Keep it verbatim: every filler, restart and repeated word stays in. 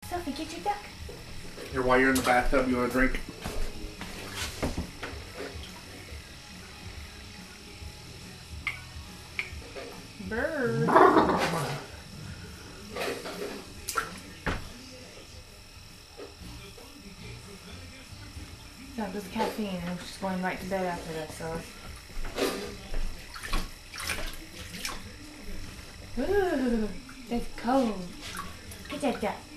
Sophie, get your duck. Here, while you're in the bathtub, you want a drink? Bird. No, just caffeine, and she's going right to bed after this, so. Ooh, that's cold. Get that duck.